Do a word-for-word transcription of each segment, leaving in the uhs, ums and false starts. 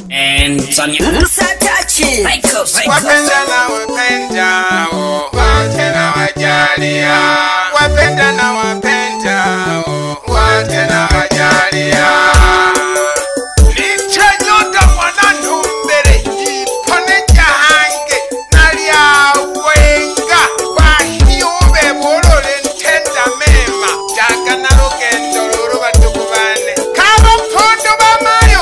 and Sonia. Musatachi. Wapenda na wapenda o, wote na wajalia. Wapenda na wapenda o, wote na wajalia. Nichanyota mwanandu mbere ipone jahange nalia wenga. Kwa hiyo bebolole ntenda mema jaga na rugendo ruru batukubane kaba pondo bamayo.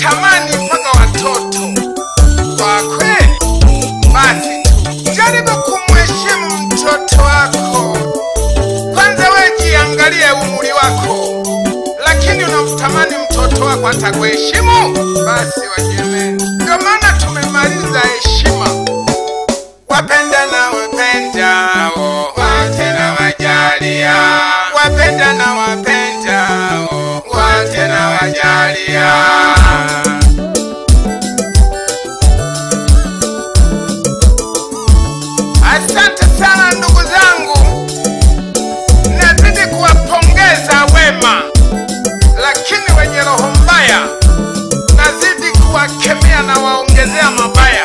tamani mpaka watoto. Kwa kweli, basi tu jaribu kumheshimu mtoto wako. Kwanza wewe jiangalie umri wako, lakini unamtamani mtoto wako atakuheshimu? Basi wajemeni, ndio maana tumemaliza heshima. Wapenda na wapendao wote na wajalia, wapenda na wapendao wote na wajalia. Asante sana ndugu zangu, nazidi kuwapongeza wema, lakini wenye roho mbaya nazidi kuwakemea na waongezea mabaya.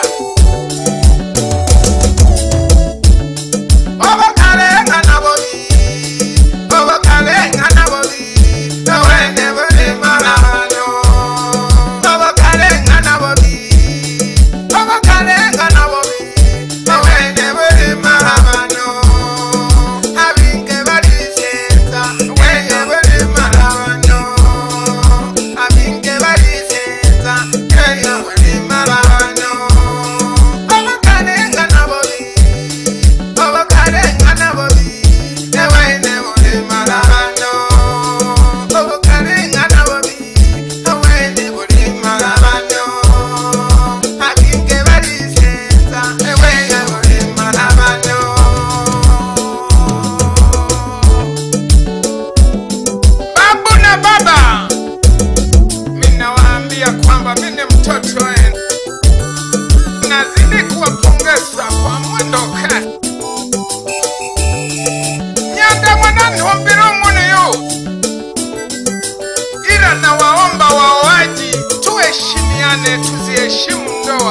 Tuziheshimu ndoa.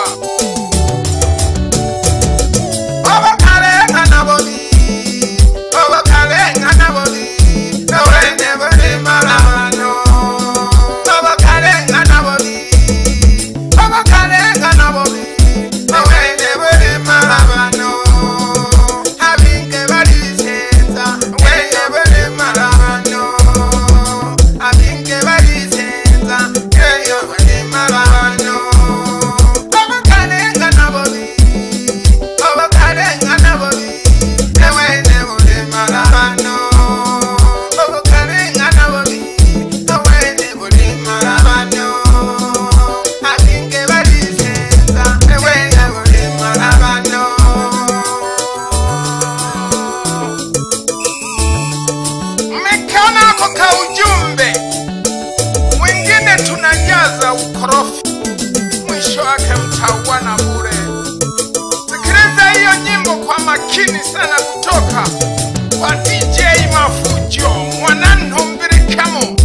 Makini sana kutoka kwa D J Mafujo Mwanamalonde.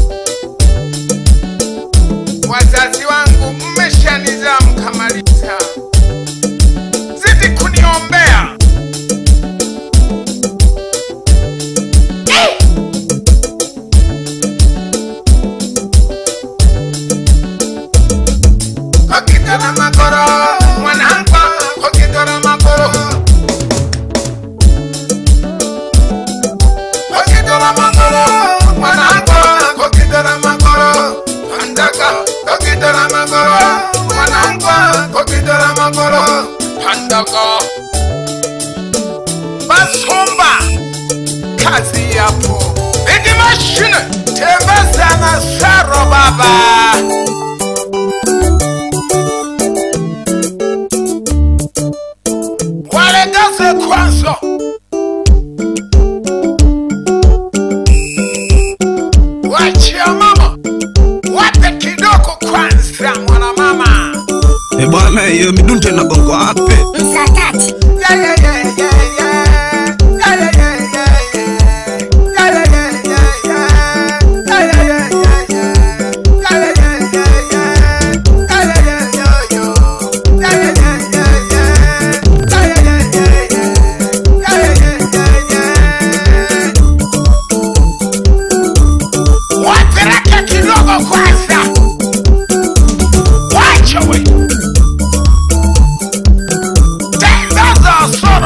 Wazazi wangu mmeshanizamu kamaliza, zidi kuniombea. Kokitara makoro mwanangu, kokitara makoro. Basomba kazi yapo, bidi mashine tembeza na saro baba. Wale gaze kwanza wachia mama, wape kidogo kwanza mwana mama. E bwana, hiyo midunte na gongo hape msatati. Yeah, yeah, yeah, yeah, yeah. Yeah, yeah, yeah, yeah, yeah. Yeah, yeah, yeah, yeah, yeah. Yeah, yeah, yeah, yeah, yeah. Yeah, yeah, yeah, yeah, yeah. Yeah, yeah, yeah, yeah, yo. Yeah, yeah, yeah, yeah, yeah. Yeah, yeah, yeah, yeah, yeah. Yeah, yeah, yeah, yeah, yeah. Wapeleke kidogo kwanza. Wacha we. Tendaza so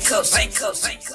Psycho, psycho, psycho.